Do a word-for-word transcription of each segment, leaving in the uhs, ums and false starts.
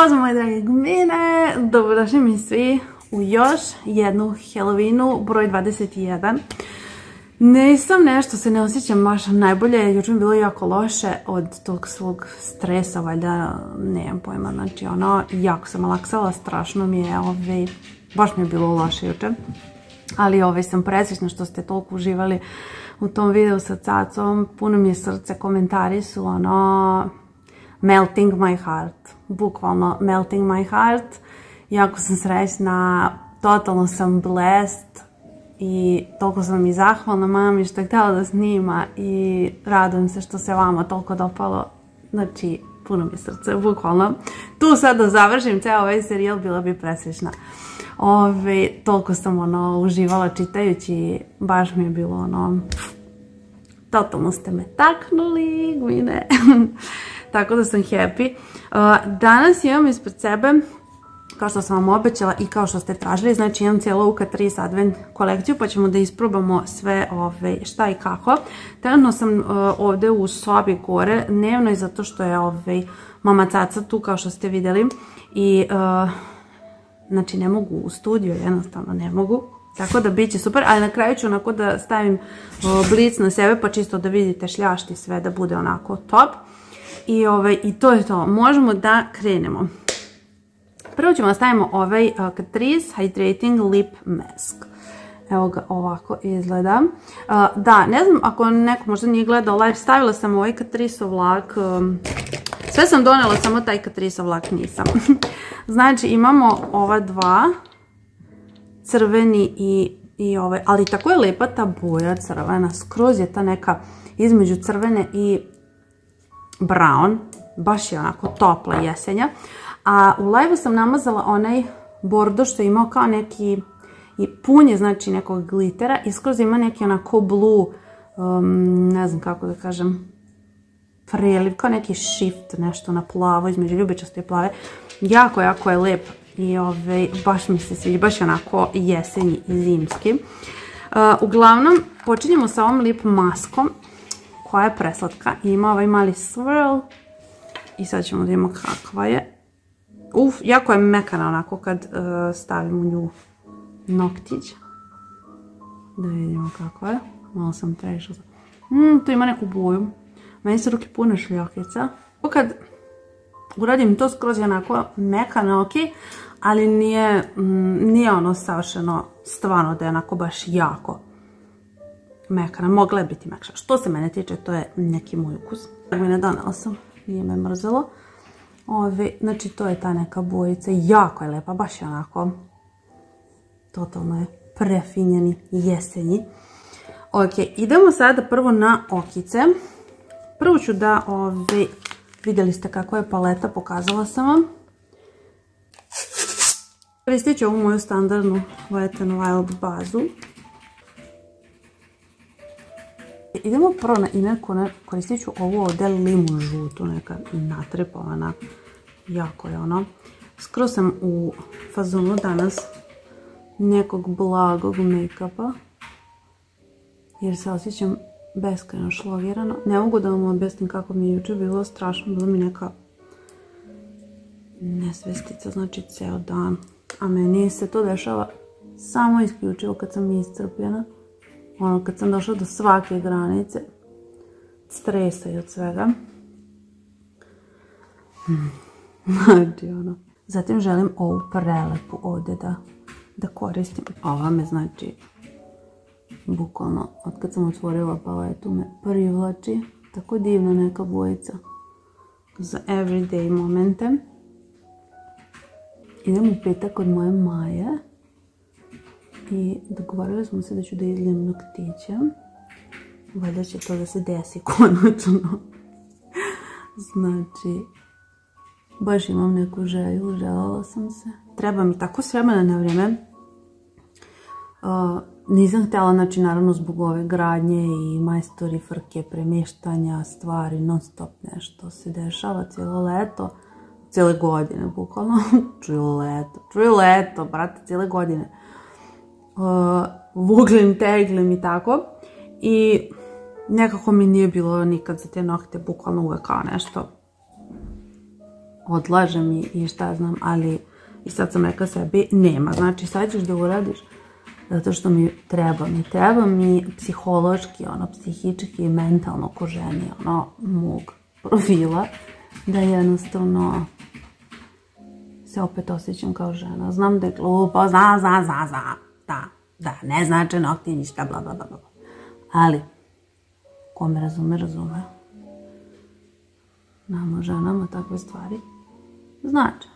Pozdrav moje drage gmine, dobrodošli mi svi u još jednu Halloweenu broj dvadeset jedan. Nisam nešto, se ne osjećam baš najbolje, jučer mi bilo jako loše od tog svog stresa, valjda, nemam pojma, znači ono, jako sam malaksala, strašno mi je, ovaj, baš mi je bilo loše jučer. Ali ovaj, sam presrećna što ste toliko uživali u tom videu sa cacom, puno mi je srce, komentari su ono, melting my heart, bukvalno melting my heart, jako sam srećna, totalno sam blessed i toliko sam i zahvalna mami što je htjela da snima i radujem se što se vama toliko dopalo, znači puno mi srce, bukvalno. Tu sad da završim ceo ovaj serijal, bila bi presrećna. Ove, toliko sam ono uživala čitajući, baš mi je bilo ono, totalno ste me taknuli, gmine. Tako da sam happy. Danas imam ispred sebe, kao što sam vam obećala i kao što ste tražili, znači imam cijelu U K tri advent kolekciju, pa ćemo da isprobamo sve ove, šta i kako. Trenutno sam ovdje u sobi gore, dnevno, zato što je ove, mama Caca tu, kao što ste vidjeli, i uh, znači ne mogu u studiju, jednostavno ne mogu. Tako da bit će super, ali na kraju ću onako da stavim uh, blic na sebe, pa čisto da vidite šljašti sve, da bude onako top. I, ovaj, i to je to, možemo da krenemo. Prvo ćemo da stavimo ovaj uh, Catrice Hydrating Lip Mask. Evo ga, ovako izgleda. Uh, da, ne znam ako neko možda nije gledao live, stavila sam ovaj Catriceov lak. Um, sve sam donela, samo taj Catriceov lak nisam. Znači imamo ova dva, crveni i, i ovaj, ali tako je lepa ta boja crvena, skroz je ta neka između crvene i brown, baš je onako topla jesenja. A u live-u sam namazala onaj bordo što je imao kao neki i punje, znači nekog glitera, i skroz ima neki onako blue, um, ne znam kako da kažem, preliv, kao neki shift, nešto na plavo, između ljubičaste i plave. Jako, jako je lep i ove, baš mi se sviđa, baš je onako jesenji i zimski. Uh, uglavnom, počinjemo sa ovom lip maskom koja je preslatka i ima ovaj mali swirl i sad ćemo da imamo kakva je. Uf, jako je mekana onako kad uh, stavim u nju noktić. Da vidimo kakva je. Malo sam prešla. Mm, tu ima neku boju. Meni se ruke pune šljokica. Kad uradim to, skroz je onako mekana, ok, ali nije, mm, nije ono savršeno stvarno da je onako baš jako mekana. Mogla je biti mekša. Što se mene tiče, to je neki moj ukus. Ne donela sam, nije me mrzelo. Ove, znači to je ta neka bojica, jako je lepa, baš je onako, totalno je prefinjeni jesenji. Ok, idemo sada prvo na okice. Prvo ću da, ove, vidjeli ste kako je paleta, pokazala sam vam. Koristit ću ovu moju standardnu Wet n Wild bazu. Idemo prvo na inerku, koristit ću ovu ovdje limu žutu, neka natrepavana, jako je ono. Skoro sam u fazonu danas nekog blagog make-upa, jer se osjećam beskrajno šlogirano. Ne mogu da vam objasnim kako mi je jučer bilo strašno, bilo mi neka nesvestica, znači ceo dan. A meni se to dešava samo isključivo kad sam iscrpljena. Ono, kad sam došla do svake granice stresa i od svega. Znači, ono. Zatim želim ovu prelepu ovdje da, da koristim. Ova me, znači, bukvalno, od kad sam otvorila paletu, me privlači. Tako divna neka bojica za everyday momente. Idem u petak od moje Maje. I dogovorili smo se da ću da izlijem noktiće. Valjda će to da se desi konačno. Znači, baš imam neku želju, željela sam se. Treba mi tako s vremena na vrijeme. Uh, nisam htjela, znači naravno zbog ove gradnje i majstori, frke, premještanja, stvari, non stop nešto se dešava cijelo leto. Cijele godine, bukvalno. Čuju leto, čuju leto, brate, cijele godine. Uh, vuglim, teglim i tako. I nekako mi nije bilo nikad za te nokte, bukvalno uvek kao nešto odlažem i, i šta znam, ali i sad sam rekla sebi, nema, znači sad ćeš da uradiš zato što mi treba, mi treba mi psihološki, ono, psihički i mentalno ko ženi, ono, mog profila, da jednostavno se opet osjećam kao žena. Znam da je glupo, zna, zna, zna, zna, da, da, ne znači nokti, ništa, bla, bla, bla, bla. Ali, ko me razume, razume. Nama ženama takve stvari znači.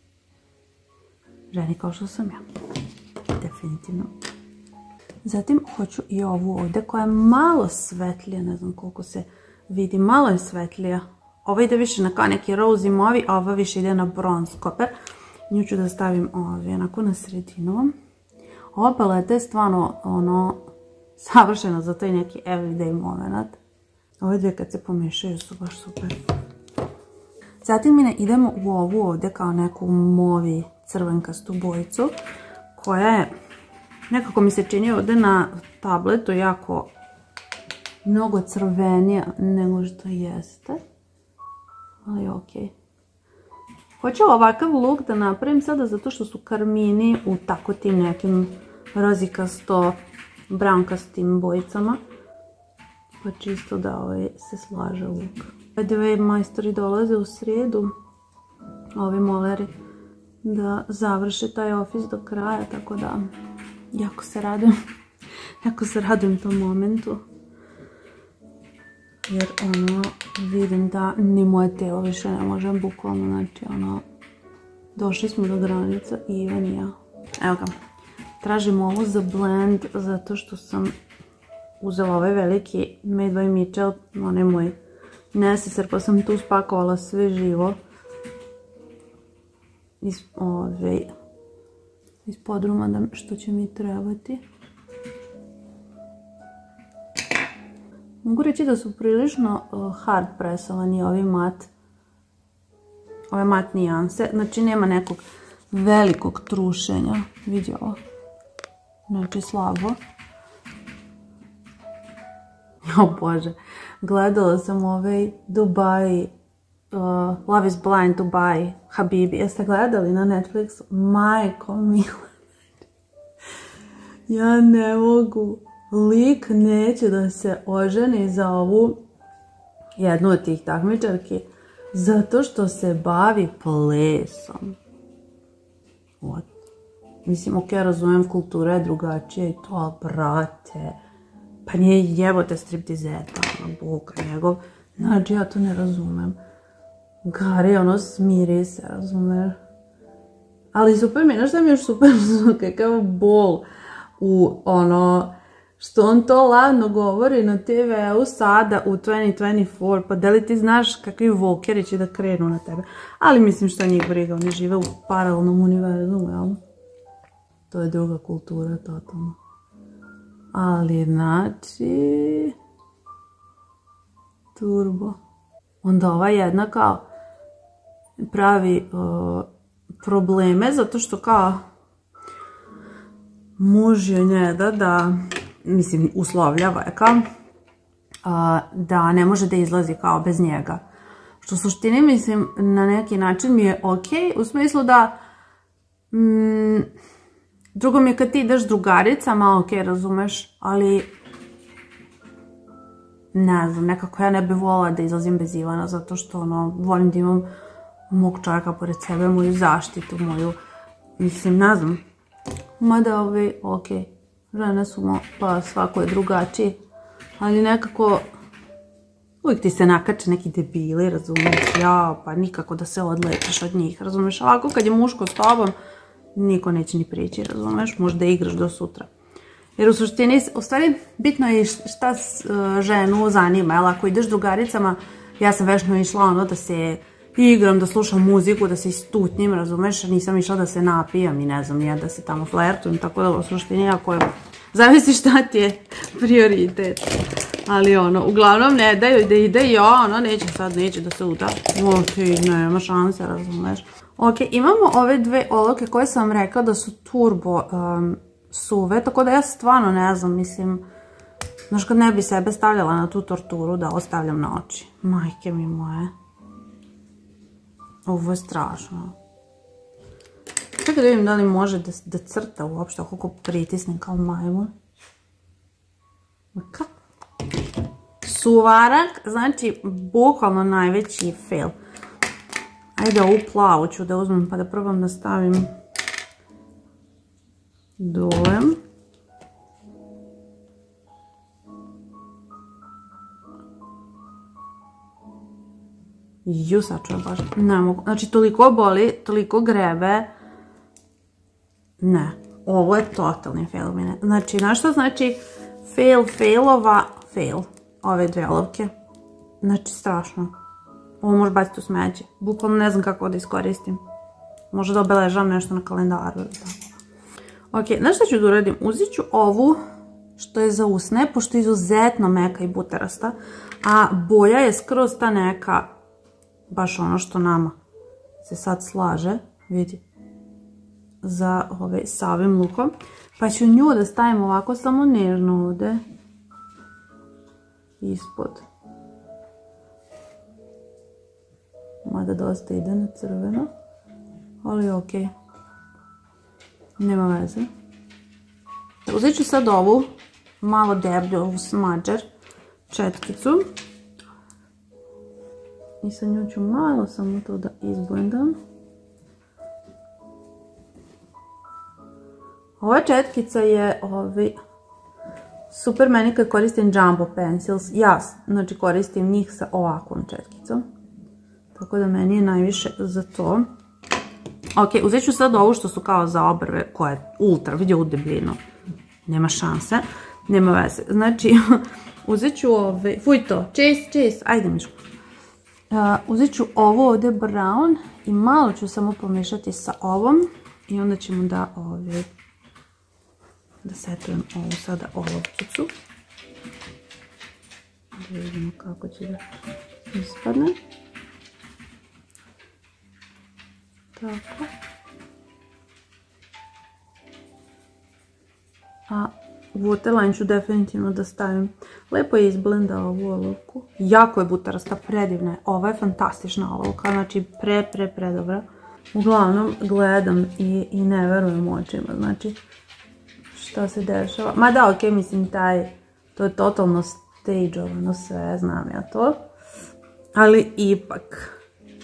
Ženi kao što sam ja. Definitivno. Zatim hoću i ovu ovdje koja je malo svetlija, ne znam koliko se vidi, malo je svetlija. Ova ide više na kao neki rose movi, a ova više ide na bronze koper. Nju ću da stavim ovdje, onako na sredinu. Ova paleta je stvarno ono, savršena za taj neki everyday moment. Ove dvije kad se pomešaju su baš super. Zatim mi idemo u ovu ovdje kao neku movi crvenkastu bojicu, koja je, nekako mi se čini ovdje na tabletu jako mnogo crvenija nego što jeste. Ali okej. Hoću ovakav look da napravim sada zato što su karmini u tako tim nekim rozikasto, brownkastim bojicama. Pa čisto da ovaj se slaže look. Ove dve majstori dolaze u srijedu, ovi moleri, da završe taj ofis do kraja, tako da jako se radujem, jako se radujem tom momentu. Jer ono, vidim da ni moje telo više ne možem bukvalno, znači ono, došli smo do granica i Ivan i ja. Evo ga, tražim ovo za blend zato što sam uzela ovaj veliki Made by Mitchell, onaj moj neseser, pa sam tu spakovala sve živo iz, ove, iz podruma da, što će mi trebati. Mogu reći da su prilično uh, hard presovani ovi mat, ove mat nijanse, znači nema nekog velikog trušenja, vidi ovo, znači slabo. O Bože, gledala sam ovaj Dubai, uh, Love is Blind Dubai, Habibi, jeste gledali na Netflixu? Majko mila, ja ne mogu. Lik neće da se oženi za ovu jednu od tih takmičarki zato što se bavi plesom. What? Mislim, ok, razumijem, kultura je drugačija i to, ali brate, pa nije jebote striptizer, pa buka njegov, znači ja to ne razumem. Gari, ono, smiri se, razumeš? Ali super mi je, znaš šta mi je još super, kakav bol u, ono, što on to ladno govori na te veu sada u dvanaest dvadeset četiri, pa da li ti znaš kakvi vokeri će da krenu na tebe. Ali mislim što njih briga, oni žive u paralelnom univerzumu, jel? To je druga kultura, totalno. Ali znači... Turbo. Onda ova jedna kao pravi uh, probleme zato što kao muž joj ne da da, mislim, uslovljava je kao uh, da ne može da izlazi kao bez njega. Što u suštini, mislim, na neki način mi je ok, u smislu da mm, drugo mi je kad ti ideš s drugaricama, ok, razumeš, ali ne znam, nekako ja ne bih volila da izlazim bez Ivana, zato što ono, volim da imam mog čovjeka pored sebe, moju zaštitu, moju, mislim, ne znam, mada ovi, ok, žene su, pa svako je drugačiji, ali nekako uvijek ti se nakače neki debili, razumiješ, ja, pa nikako da se odlečiš od njih, razumiješ, ovako kad je muško s tobom, niko neće ni prići, razumiješ, možda igraš do sutra. Jer u suštini, u stvari, bitno je šta ženu zanima, jel, ako ideš drugaricama, ja sam večno išla ono da se igram, da slušam muziku, da se istutnjim, razumeš, nisam išla da se napijam i ne znam, ja da se tamo flertujem, tako da u suštini, ako je, zavisi šta ti je prioritet. Ali ono, uglavnom ne daju da ide i ono, neće sad, neće da se uda. O, ti nema šanse, razumeš. Ok, imamo ove dve olovke koje sam vam rekla da su turbo um, suve, tako da ja stvarno ne znam, mislim, znaš kad ne bi sebe stavljala na tu torturu da ostavljam na oči. Majke mi moje. Ovo je strašno. Čekaj da vidim da li može da crta uopšte, koliko pritisnem kao majmun. Kako? Suvarak, znači bukvalno najveći fail. Ajde ovu plavu ću da uzmem pa da probam da stavim dole. Ju, sačuvam baš, ne mogu, znači toliko boli, toliko grebe, ne, ovo je totalni fail mine, znači, znaš što znači fail, failova, fail, ove dve olovke, znači strašno, ovo može baciti u smeće, bukvalno ne znam kako da iskoristim, možda da obeležavam nešto na kalendaru ili tako. Ok, znaš što ću da uradim, uzet ću ovu što je za usne, pošto je izuzetno meka i buterasta, a boja je skroz ta neka, baš ono što nama se sad slaže, vidi, za ove, sa ovim lukom. Pa ću nju da stavim ovako samo nežno ovde, ispod. Mada dosta ide na crveno, ali ok, nema veze. Uzet ću sad ovu, malo deblju, ovu smađer, četkicu. I sa njom ću malo samo to da izblendam. Ova četkica je ovi, super meni kad koristim Jumbo Pencils. Ja znači koristim njih sa ovakvom četkicom. Tako da meni je najviše za to. Ok, uzet ću sad ovu što su kao za obrve, koja je ultra, vidi ovu debljinu. Nema šanse, nema veze. Znači, uzet ću ove, fuj to, chase, chase, ajde Miško. Uh, uzet ću ovo ovdje brown i malo ću samo pomiješati sa ovom i onda ćemo da ovdje da setujem ovu sada olovčicu da vidimo kako će da ispadne tako, a waterline ću definitivno da stavim. Lepo je izblendao ovu olovku. Jako je butarasta, predivna je. Ova je fantastična olovka, znači pre, pre, pre dobra. Uglavnom gledam i, i ne verujem očima, znači šta se dešava. Ma da, ok, mislim taj, to je totalno stageovano sve, znam ja to. Ali ipak,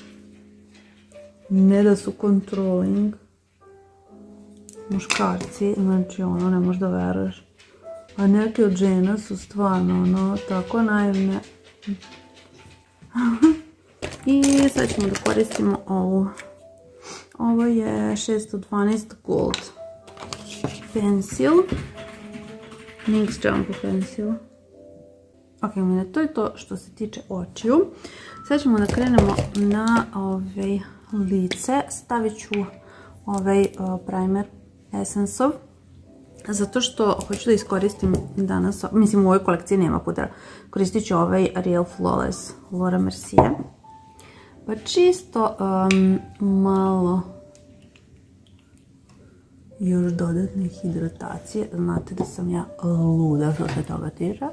ne da su controlling muškarci, znači ono ne možeš da veruješ. A neke od žena su stvarno ono tako naivne. I sad ćemo da koristimo ovu. Ovo je šesto dvanaest Gold Pencil. Nix Jumbo Pencil. Ok, to je to što se tiče očiju. Sad ćemo da krenemo na ovaj lice. Stavit ću ovaj primer Essence-ov. Zato što hoću da iskoristim danas, mislim u ovoj kolekciji nema pudera, koristit ću ovaj Real Flawless Laura Mercier. Pa čisto um, malo još dodatne hidratacije. Znate da sam ja luda što se toga tiče.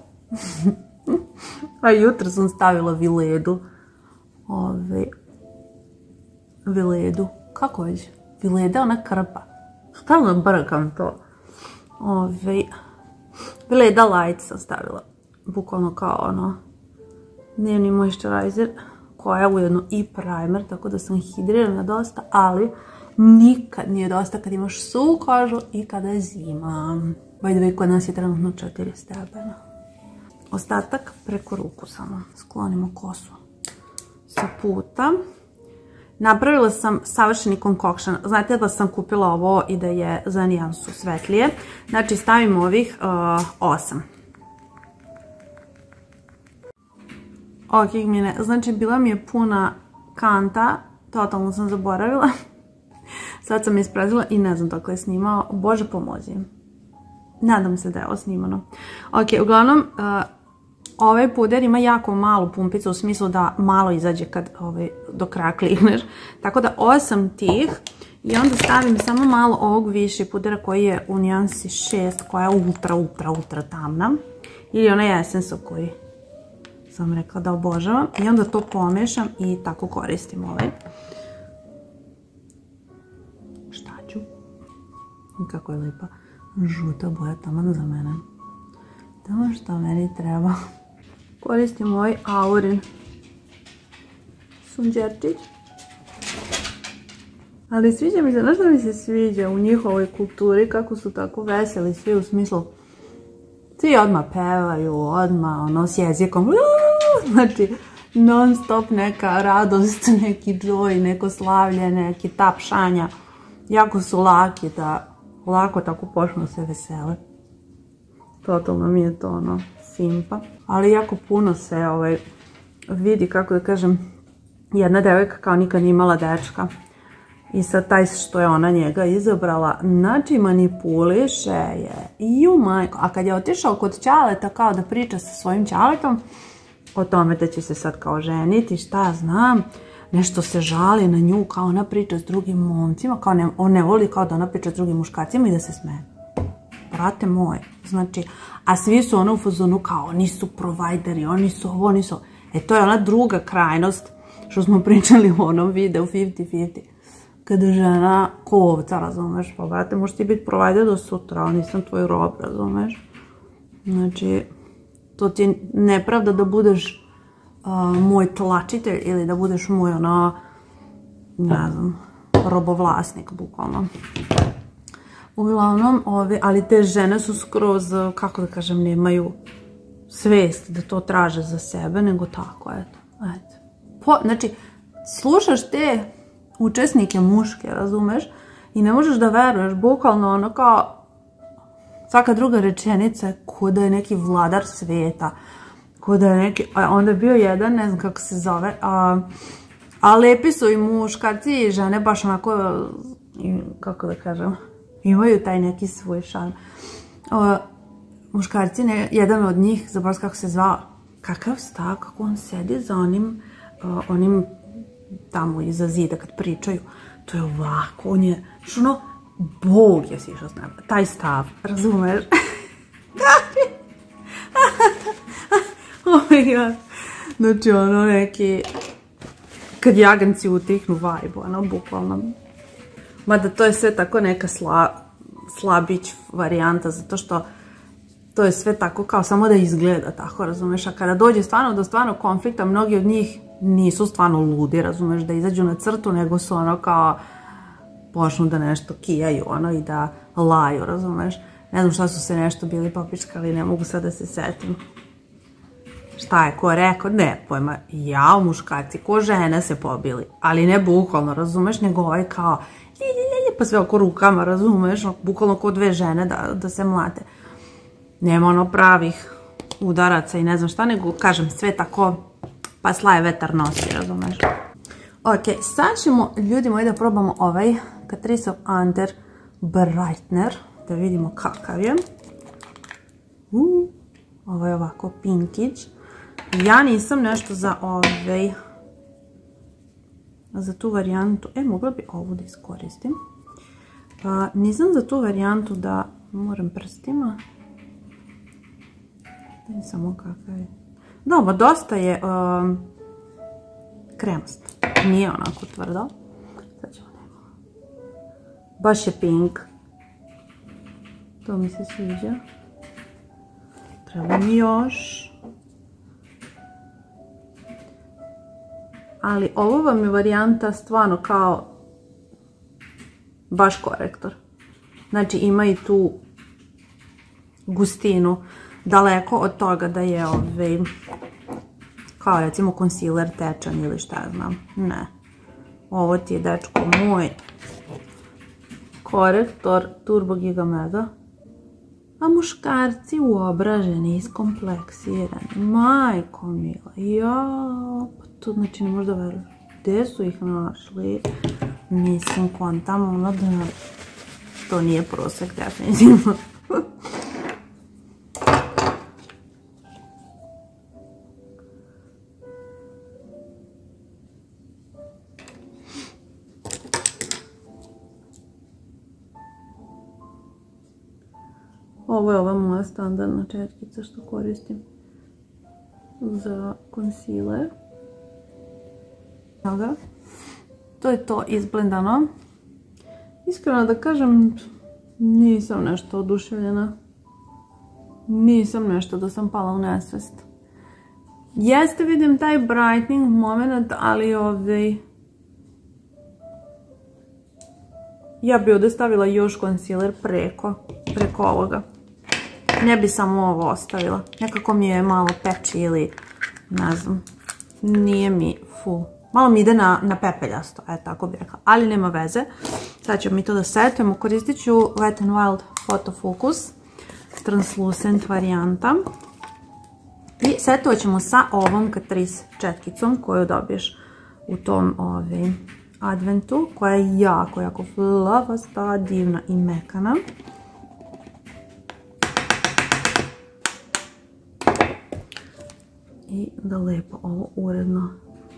A jutro sam stavila Viledu. Ove, Viledu. Kako već? Vileda ona krpa. Stalno brkam to. Ove, Vileda Light sam stavila. Bukvalno kao ono dnevni moisturizer. Koja je ujedno i primer. Tako da sam hidrirana dosta. Ali nikad nije dosta kad imaš suvu kožu i kada je zima. By the way, kod nas je trenutno četiri stepena. Ostatak preko ruku samo. Sklonimo kosu sa puta. Napravila sam savršeni concoction. Znate da sam kupila ovo i da je za nijansu svetlije. Znači stavim ovih uh, osam. Ok, mine. Znači bila mi je puna kanta. Totalno sam zaboravila. Sad sam isprazila i ne znam dok je snimao. Bože pomozi. Nadam se da je ovo snimano. Ok, uglavnom, uh, ovaj puder ima jako malu pumpicu u smislu da malo izađe kad ovaj, do kraja klikneš. Tako da osam tih i onda stavim samo malo ovog više pudera koji je u nijansi šest koja je ultra, ultra, ultra tamna. Ili onaj Essence koji sam rekla da obožavam. I onda to pomešam i tako koristim ovaj. Kako je lijepa žuta boja, taman za mene. To što meni treba. Koristim ovaj Aurin sunđerčić. Ali sviđa mi se, znaš da mi se sviđa u njihovoj kulturi, kako su tako veseli svi u smislu. Svi odmah pevaju, odmah ono s jezikom. Znači, non stop neka radost, neki joy, neko slavlje, neki tapšanja. Jako su laki da lako tako počnu se vesele. Totalno mi je to ono simpa. Ali jako puno se ovaj, vidi, kako da kažem, jedna devojka kao nikad nije imala dečka. I sad taj što je ona njega izabrala, znači manipuliše je. Ju majko. A kad je otišao kod ćaleta kao da priča sa svojim ćaletom o tome da će se sad kao ženiti, šta znam, nešto se žali na nju, kao ona priča s drugim momcima, kao ne, on ne voli kao da ona priča s drugim muškacima i da se smeje. Brate moj, znači, a svi su ono u fazonu kao oni su provajderi, oni su ovo, oni su... E to je ona druga krajnost što smo pričali u onom videu pedeset pedeset. Kada žena ko ovca, razumeš, pa brate, možeš ti biti provajder do sutra, ali nisam tvoj rob, razumeš. Znači, to ti je nepravda da budeš uh, moj tlačitelj ili da budeš moj, ono, ne znam, robovlasnik, bukvalno. Uglavnom, ove, ali te žene su skroz, kako da kažem, nemaju svest da to traže za sebe, nego tako, eto, eto. Po, znači, slušaš te učesnike muške, razumeš, i ne možeš da veruješ, bukvalno ono kao, svaka druga rečenica je ko da je neki vladar svijeta, ko da je neki, a onda je bio jedan, ne znam kako se zove, a, a lepi su i muškarci i žene, baš onako, kako da kažem, imaju taj neki svoj šarm. Muškarci, ne, jedan od njih, zaboravim kako se zvao, kakav stav, kako on sedi za onim, uh, onim tamo iza zida kad pričaju, to je ovako, on je, što Bog je sišao s neba, taj stav, razumeš? Oh my god. Znači ono neki, kad jaganci utihnu vibe, ono, bukvalno. Mada to je sve tako neka sla, slabić varijanta, zato što to je sve tako kao samo da izgleda tako, razumeš, a kada dođe stvarno do stvarno konflikta, mnogi od njih nisu stvarno ludi, razumeš, da izađu na crtu, nego su ono kao počnu da nešto kijaju, ono, i da laju, razumeš. Ne znam šta su se nešto bili popičkali, ne mogu sad da se setim. Šta je ko rekao? Ne, pojma, jao muškarci, ko žene se pobili, ali ne bukvalno, razumeš, nego ovaj kao pa sve oko rukama, razumeš, bukvalno ko dve žene da, da se mlate. Nema ono pravih udaraca i ne znam šta, nego kažem sve tako, pa slaje vetar nosi, razumeš. Ok, sad ćemo, ljudi moji, da probamo ovaj Catrice of Under Brightener, da vidimo kakav je. Uh, ovo je ovako pinkić. Ja nisam nešto za ovaj, za tu varijantu, e, mogla bi ovu da iskoristim. Pa, nisam za tu varijantu da moram prstima. Da samo kakav je. Dobro, dosta je um, kremast. Nije onako tvrdo. Sad ćemo neko. Baš je pink. To mi se sviđa. Treba mi još. Ali ovo vam je varijanta stvarno kao baš korektor. Znači ima i tu gustinu, daleko od toga da je ovaj, kao recimo concealer tečan ili šta ja znam. Ne. Ovo ti je, dečko moj, korektor Turbo Giga Mega. A muškarci uobraženi, iskompleksirani. Majko mila, jao, pa to znači ne možda veruješ. Gde su ih našli? Mislim, kontam ono da to nije prosek, definitivno. Ovo je ova moja standardna četkica što koristim za concealer. To je to izblendano. Iskreno da kažem, Nisam nešto oduševljena. Nisam nešto da sam pala u nesvest. Jeste, vidim taj brightening moment, ali ovaj... ja bi ovdje stavila još concealer preko, preko ovoga. Ne bi samo ovo ostavila. Nekako mi je malo peči ili, ne znam, nije mi full. Malo mi ide na, na pepeljasto, e, tako bih rekla. Ali nema veze. Sad ćemo mi to da setujemo. Koristit ću Wet n Wild Photo Focus. Translucent varijanta. I setovat ćemo sa ovom Catrice četkicom koju dobiješ u tom ovaj, adventu. Koja je jako, jako flavasta, divna i mekana. I da lijepo ovo uredno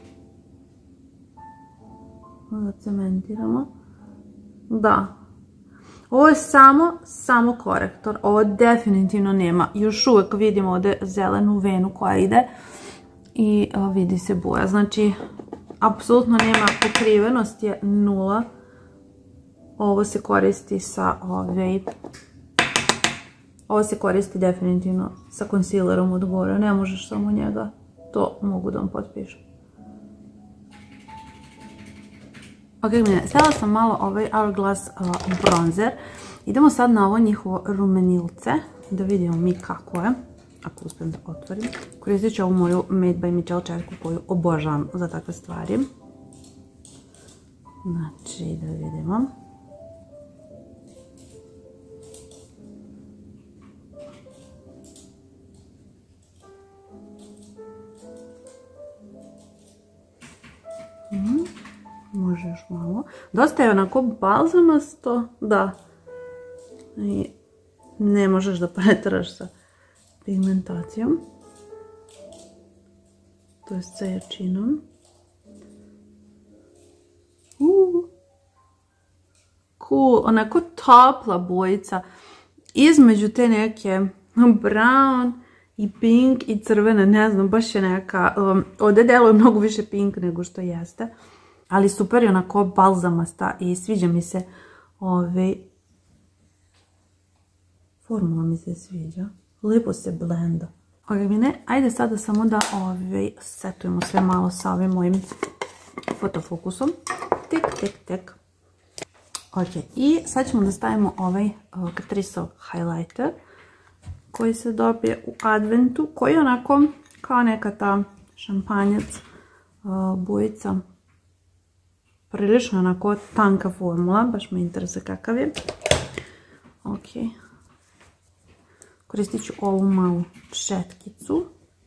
zacementiramo. Da. Ovo je samo, samo korektor. Ovo definitivno nema. Još uvijek vidimo ovdje zelenu venu koja ide i vidi se boja. Znači, apsolutno nema, pokrivenost je nula. Ovo se koristi sa ove... Ovo se koristi definitivno sa concealerom od gore. Ne možeš samo njega. To mogu da vam potpišem. Ok, mene, stavila sam malo ovaj Hourglass uh, bronzer. Idemo sad na ovo njihovo rumenilce. Da vidimo mi kako je. Ako uspijem da otvorim. Koristit ću ovu moju Made by Michelle četku koju obožavam za takve stvari. Znači, da vidimo. Mm. Može još malo. Dosta je onako balzamasto, da. I ne možeš da preteraš sa pigmentacijom. To je sa jačinom. Uh. Cool, onako topla bojica. Između te neke brown i pink i crvene, ne znam, baš je neka, um, ovdje deluje mnogo više pink nego što jeste. Ali super je onako balzamasta i sviđa mi se ovaj... formula mi se sviđa. Lijepo se blenda. Ok, mine, ajde sada samo da ovaj, setujemo sve malo sa ovim mojim fotofokusom. Tik, tik, tik. Ok, i sad ćemo da stavimo ovaj uh, Catriceov highlighter koji se dobije u adventu, koji je onako kao neka ta šampanjac uh, bojica. Prilično onako tanka formula, baš me interesuje kakav je. Ok. Koristit ću ovu malu četkicu.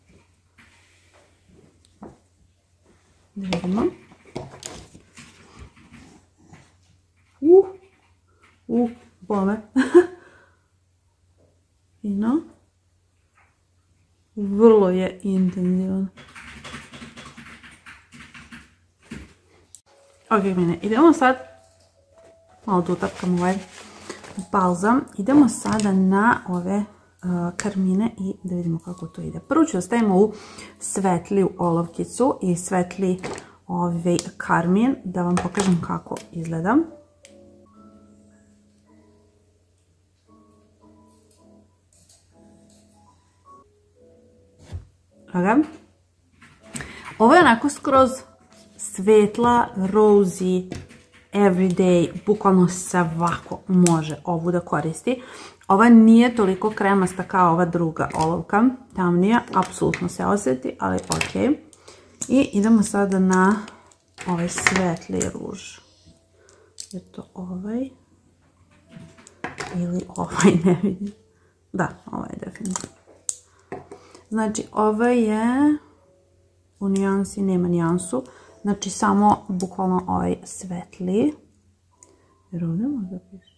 Da vidimo. Uh, uh, bome. Fino. Vrlo je intenzivan. Ok, mene, idemo sad, malo tu tapkam ovaj balzam, idemo sada na ove uh, karmine i da vidimo kako to ide. Prvo ću da stavimo u svetliju olovkicu i svetli ovaj karmin, da vam pokažem kako izgleda. Ok. Ovo je onako skroz svetla, rosy, everyday, bukvalno svako može ovu da koristi. Ova nije toliko kremasta kao ova druga olovka, tamnija, apsolutno se osjeti, ali ok. I idemo sada na ovaj svetli ruž. Je to ovaj ili ovaj, ne vidim. Da, ovaj je definitivno. Znači, ovaj je u nijansi, nema nijansu. Znači, samo bukvalno ovaj svetli. Jer ovdje možda piše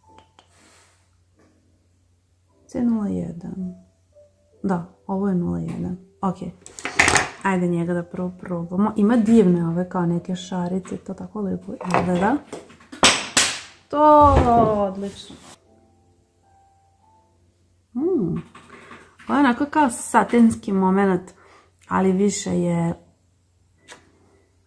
C nula jedan. Da, ovo je nula jedan. Ok. Ajde njega da prvo probamo. Ima divne ove kao neke šarice. To tako lijepo izgleda. To odlično. Hmm. Ovo je onako kao satinski moment, ali više je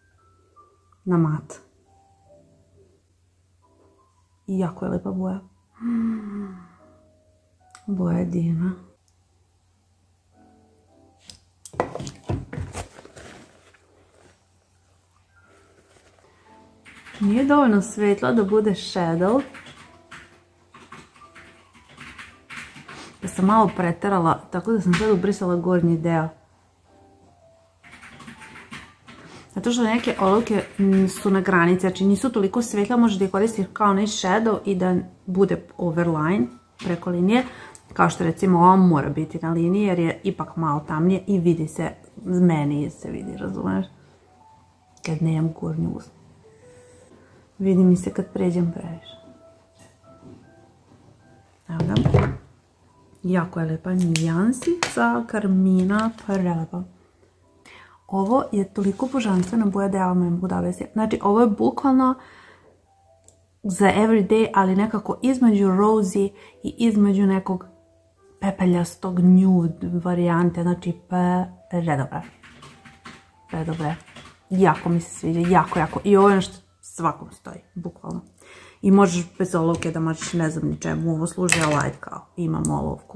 na mat. I jako je lijepa boja. Boja je divna. Nije dovoljno svetlo da bude shadow. Ja sam malo preterala, tako da sam sad ubrisala gornji deo. Zato što neke olovke su na granici, znači nisu toliko svetla, možeš da je koristiš kao onaj shadow i da bude overline preko linije. Kao što recimo ova mora biti na liniji jer je ipak malo tamnije i vidi se, meni se vidi, razumeš? Kad nemam gornju usnu. Vidi mi se kad pređem previše. Evo ga. Jako je lepa nijansica, karmina, prelepa. Ovo je toliko božanstvena boja da ja vam ne mogu da objasnim. Znači, ovo je bukvalno za everyday, ali nekako između rosy i između nekog pepeljastog nude varijante. Znači, predobre. Predobre. Jako mi se sviđa, jako, jako. I ovo je nešto svakom stoji, bukvalno. I možeš bez olovke da mačiš ne znam ni čemu. Ovo služi light kao, imam olovku.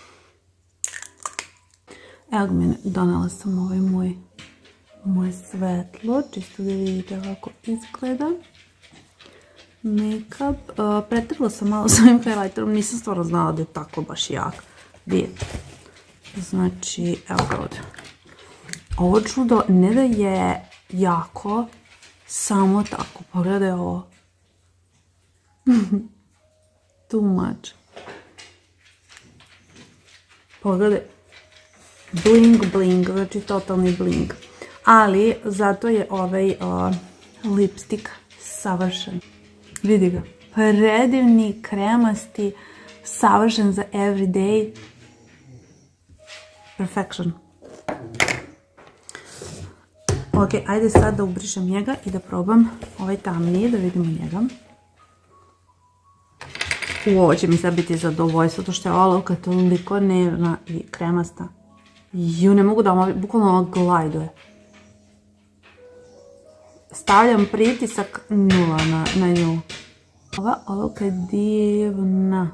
Evo ga mene, donela sam ovaj moj, moje svetlo, čisto da vidite kako izgleda. Make-up. Uh, pretrla sam malo s ovim highlighterom, nisam stvarno znala da je tako baš jak. Vidite. Znači, evo ga ovdje. Ovo čudo ne da je jako, samo tako. Pogledaj ovo. Too much. Pogledaj. Bling bling, znači totalni bling. Ali zato je ovaj uh, lipstick savršen. Vidi ga. Predivni, kremasti, savršen za everyday. Perfection. Ok, ajde sad da ubrišem njega i da probam ovaj tamniji, da vidimo njega. U, ovo će mi sad biti zadovoljstvo, zato što je olovka toliko nevna i kremasta. Ju, ne mogu da vam, bukvalno ovo glajduje. Stavljam pritisak nula na, na nju. Ova olovka je divna.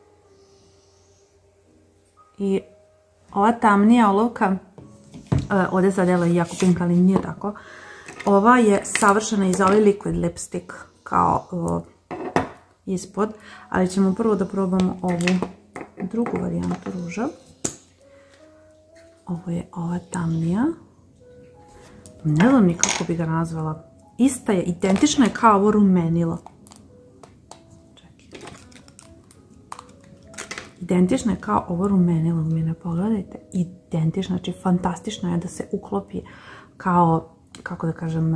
I ova tamnija olovka, uh, ovdje sad dela jako pink, ali nije tako. Ova je savršena i za ovaj liquid lipstick, kao uh, ispod. Ali ćemo prvo da probamo ovu drugu varijantu ruža. Ovo je ova tamnija. Ne znam ni kako bi ga nazvala. Ista je, identična je kao ovo rumenilo. Čekaj. Identična je kao ovo rumenilo. Mene pogledajte. Identična, znači fantastično je da se uklopi kao, kako da kažem,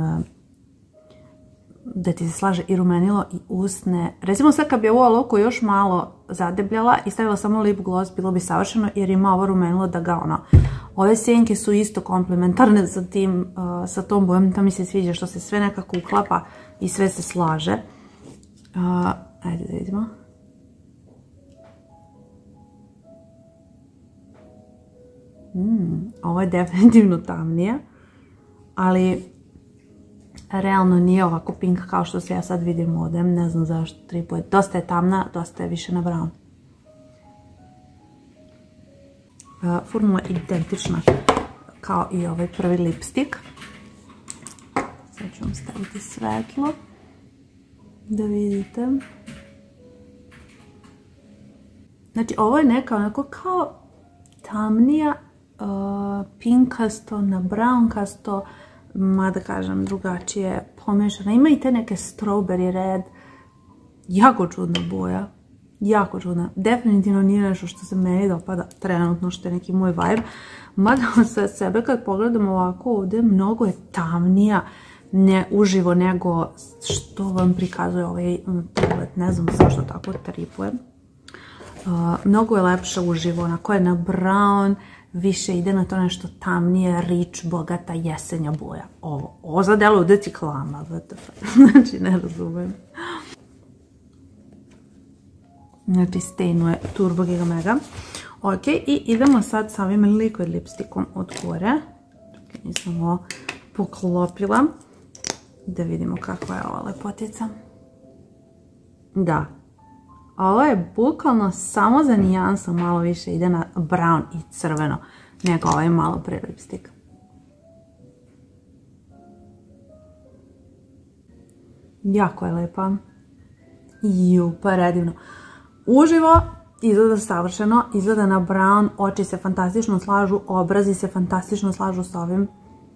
da ti se slaže i rumenilo i usne. Recimo sad kad bi ovu olovku još malo zadebljala i stavila samo lip gloss, bilo bi savršeno jer ima ovo rumenilo da ga ono. Ove sjenke su isto komplementarne sa, tim, uh, sa tom bojom, to mi se sviđa što se sve nekako uklapa i sve se slaže. Uh, ajde da vidimo. Mm, ovo je definitivno tamnije, ali realno nije ovako pink kao što se ja sad vidim ovdje, ne znam zašto, tri boje. Dosta je tamna, dosta je više na brown. Uh, formula je identična kao i ovaj prvi lipstick. Sad ću vam staviti svetlo da vidite. Znači ovo je neka onako kao tamnija, uh, pinkasto na brownkasto, mada kažem drugačije pomešana. Ima i te neke strawberry red. Jako čudna boja. Jako čudna. Definitivno nije nešto što se meni dopada trenutno, što je neki moj vibe. Mada sa sebe kad pogledam ovako ovdje, mnogo je tamnija ne uživo nego što vam prikazuje ovaj tablet. Ne znam zašto tako tripuje. Uh, mnogo je lepše uživo, onako je na brown, više ide na to nešto tamnije, rich, bogata, jesenja boja. Ovo, ovo za delo ovdje ciklama, znači ne razumem. Znači stejnuje Turbo Giga Mega. Ok, i idemo sad sa ovim liquid lipstickom od gore. Ok, nisam ovo poklopila. Da vidimo kakva je ova lepotica. Da. Ovo je bukvalno samo za nijansu malo više ide na brown i crveno nego ovaj malo pre lipstick. Jako je lepa. Ju, pa redivno. Uživo izgleda savršeno, izgleda na brown, oči se fantastično slažu, obrazi se fantastično slažu s ovim.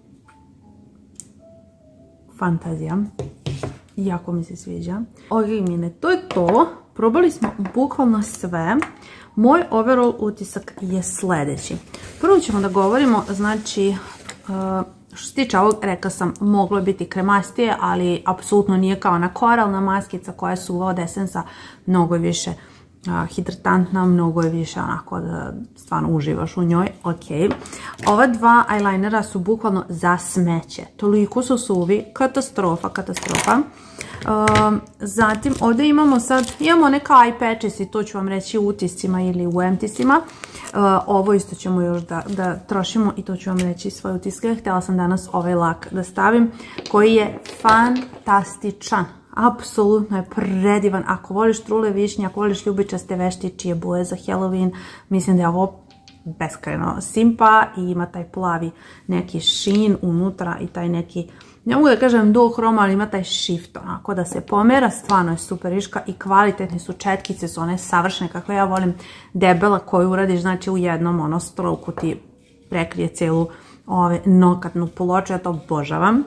Fantazija. Jako mi se sviđa. Ok, mine, to je to. Probali smo bukvalno sve. Moj overall utisak je sljedeći. Prvo ćemo da govorimo, znači, što se tiče ovog, rekla sam, moglo je biti kremastije, ali apsolutno nije kao ona koralna maskica koja je suva od Essensa, mnogo je više hidratantna, mnogo je više onako da stvarno uživaš u njoj. Ok. Ova dva eyelinera su bukvalno za smeće. Toliko su suvi, katastrofa, katastrofa. Zatim ovdje imamo sad, imamo neka eye patches i to ću vam reći u utiscima ili u emptisima. Ovo isto ćemo još da trošimo i to ću vam reći svoje utiske. Htjela sam danas ovaj lak da stavim koji je fantastičan. Apsolutno je predivan. Ako voliš trule višnje, ako voliš ljubičaste veštičije boje za Halloween, mislim da je ovo beskrajno simpa i ima taj plavi neki šin unutra i taj neki, ne mogu da kažem dual chroma, ali ima taj shift onako da se pomera, stvarno je superiška i kvalitetni su četkice, su one savršene kakve ja volim, debela koju uradiš, znači u jednom ono stroku ti prekrije celu ove nokatnu ploču, ja to obožavam.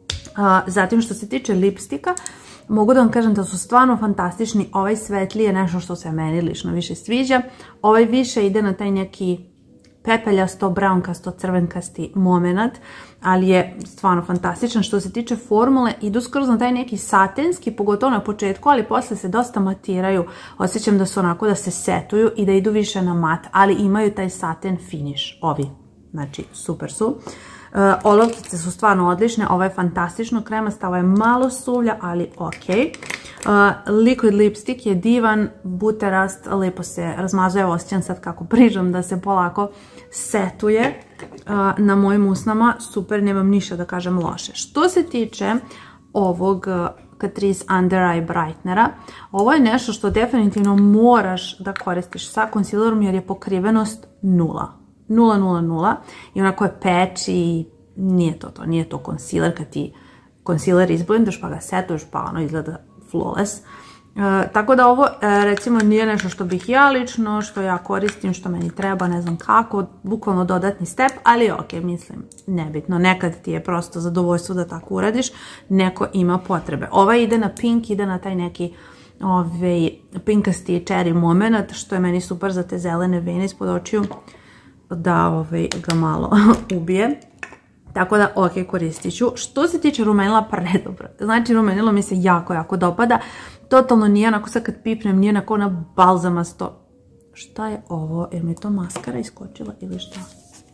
Zatim što se tiče lipstika, mogu da vam kažem da su stvarno fantastični. Ovaj svetli je nešto što se meni lično više sviđa. Ovaj više ide na taj neki pepeljasto, brownkasto, crvenkasti moment, ali je stvarno fantastičan. Što se tiče formule, idu skroz na taj neki satinski, pogotovo na početku, ali posle se dosta matiraju. Osjećam da su onako da se setuju i da idu više na mat, ali imaju taj satin finish, ovi. Znači, super su. Olovkice su stvarno odlične, ovo je fantastično kremasta, ovo je malo suvlja, ali ok. Liquid lipstick je divan, buterast, lepo se razmazuje, osjećam sad kako pričam da se polako setuje na mojim usnama, super, nemam ništa da kažem loše. Što se tiče ovog Catrice Under Eye Brightenera, ovo je nešto što definitivno moraš da koristiš sa concealerom jer je pokrivenost nula. nula nula nula i onako je patch i nije to to, nije to concealer kad ti concealer izblendaš pa ga setuješ pa ono izgleda flawless. E, tako da ovo e, recimo nije nešto što bih ja lično, što ja koristim, što meni treba, ne znam kako, bukvalno dodatni step, ali ok, mislim, nebitno, nekad ti je prosto zadovoljstvo da tako uradiš, neko ima potrebe. Ova ide na pink, ide na taj neki ovaj, pinkasti cherry moment, što je meni super za te zelene vene ispod očiju, da ovaj, ga malo ubije. Tako da, ok, koristit ću. Što se tiče rumenila, predobro. Znači, rumenilo mi se jako, jako dopada. Totalno nije onako, sad kad pipnem, nije onako ona balzamasto. Šta je ovo? Jer mi je to maskara iskočila ili šta?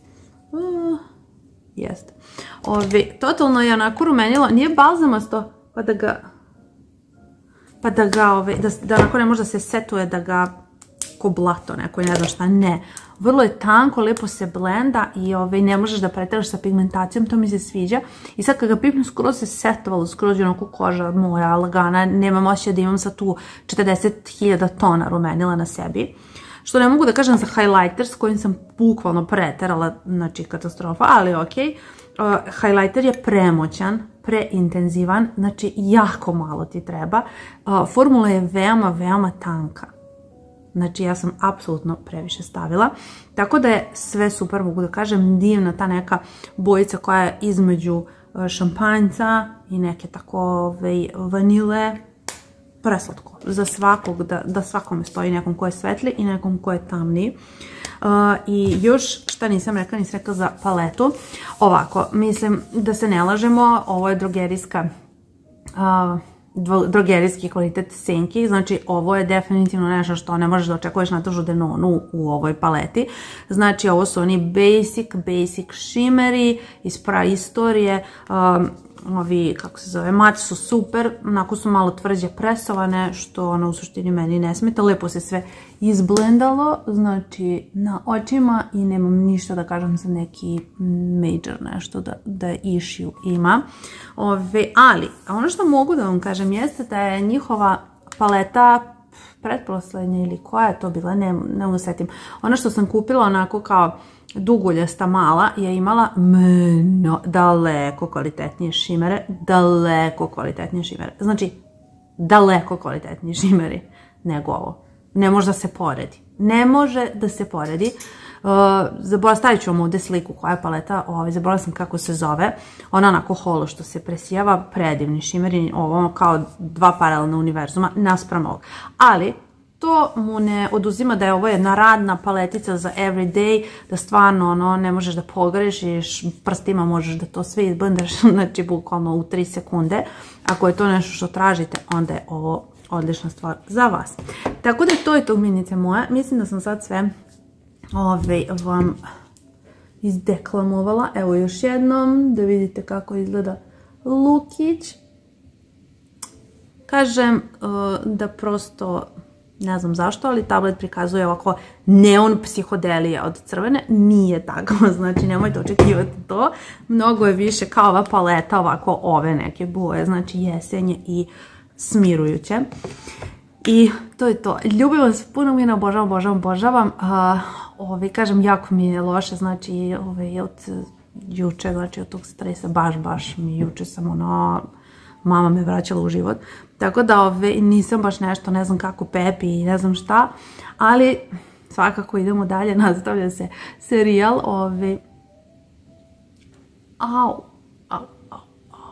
Uh, jest. Ovi, totalno je onako rumenilo, nije balzamasto, pa da ga, pa da ga, ove, da, da onako ne može da se setuje, da ga ko blato neko, ne znam šta, ne. Vrlo je tanko, lepo se blenda i ovaj, ne možeš da preteraš sa pigmentacijom, to mi se sviđa. I sad kad ga pipnem, skoro se setovalo, skoro je onako koža moja, lagana, nemam osjećaj da imam sad tu četrdeset hiljada tona rumenila na sebi. Što ne mogu da kažem za highlighter s kojim sam bukvalno preterala, znači katastrofa, ali ok. Uh, highlighter je premoćan, preintenzivan, znači jako malo ti treba. Uh, formula je veoma, veoma tanka. Znači ja sam apsolutno previše stavila. Tako da je sve super, mogu da kažem, divna ta neka bojica koja je između šampanjca i neke tako ove, vanile. Preslatko. Za svakog, da, da svakome stoji nekom ko je svetli i nekom ko je tamniji. Uh, I još šta nisam rekla, nisam rekla za paletu. Ovako, mislim da se ne lažemo, ovo je drogerijska uh, drogerijski kvalitet senki, znači ovo je definitivno nešto što ne možeš da očekuješ Natašu Denonu u ovoj paleti. Znači ovo su oni basic, basic shimmeri iz praistorije, um, ovi, kako se zove, mat su super, onako su malo tvrđe presovane, što ono u suštini meni ne smeta, lepo se sve izblendalo, znači na očima i nemam ništa da kažem za neki major nešto da, da issue ima. Ove, ali, ono što mogu da vam kažem jeste da je njihova paleta pretposlednja ili koja je to bila, ne, ne usetim. Ona što sam kupila onako kao duguljasta mala je imala mno, daleko kvalitetnije šimere, daleko kvalitetnije šimere. Znači, daleko kvalitetniji šimeri nego ovo. Ne može da se poredi. Ne može da se poredi. Uh, stavit ću vam ovdje sliku koja je paleta, ovaj, zaboravila sam kako se zove. Ona onako holo što se presijava, predivni šimeri, ovo kao dva paralelna univerzuma naspram ovog. Ali, to mu ne oduzima da je ovo jedna radna paletica za everyday, da stvarno ono, ne možeš da pogrešiš, prstima možeš da to sve izbndeš, znači bukvalno u tri sekunde. Ako je to nešto što tražite, onda je ovo odlična stvar za vas. Tako da to je to minice moje. Mislim da sam sad sve ove vam izdeklamovala. Evo još jednom da vidite kako izgleda lukić. Kažem da prosto ne znam zašto, ali tablet prikazuje ovako neon psihodelija od crvene. Nije tako, znači nemojte očekivati to. Mnogo je više kao ova paleta, ovako ove neke boje, znači jesenje i smirujuće. I to je to. Ljubim vas puno, mi obožavam, obožavam, obožavam. Ovi, kažem, jako mi je loše, znači ove, od juče, znači od tog stresa, baš, baš mi juče sam ono, mama me vraćala u život. Tako da ove, nisam baš nešto, ne znam kako pepi i ne znam šta, ali svakako idemo dalje, nastavlja se serijal. Ove, au, au, au, au.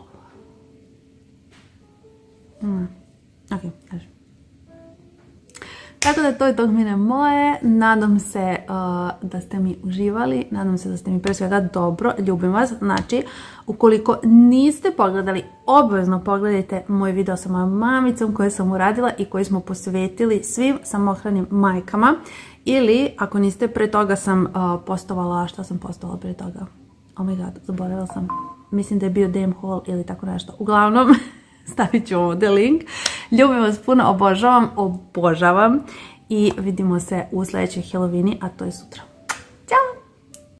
Hmm. Ok, kažem. Tako da to je to mine moje, nadam se uh, da ste mi uživali, nadam se da ste mi pre svega dobro, ljubim vas. Znači, ukoliko niste pogledali, obavezno pogledajte moj video sa mojom mamicom koje sam uradila i koji smo posvetili svim samohranim majkama. Ili, ako niste, pre toga sam uh, postovala, šta sam postovala pre toga? Oh my god, zaboravila sam, mislim da je bio damn haul ili tako nešto. Uglavnom, stavit ću ovdje link. Ljubim vas puno, obožavam, obožavam i vidimo se u sljedećoj Halloweeni, a to je sutra.